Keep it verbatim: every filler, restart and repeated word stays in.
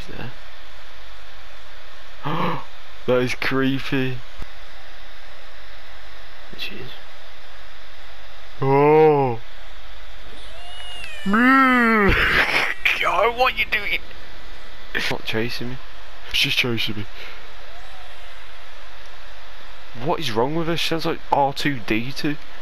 there. That is creepy. There she is. Oh! God, what are you doing? She's not chasing me. She's chasing me. What is wrong with her? She sounds like R two D two.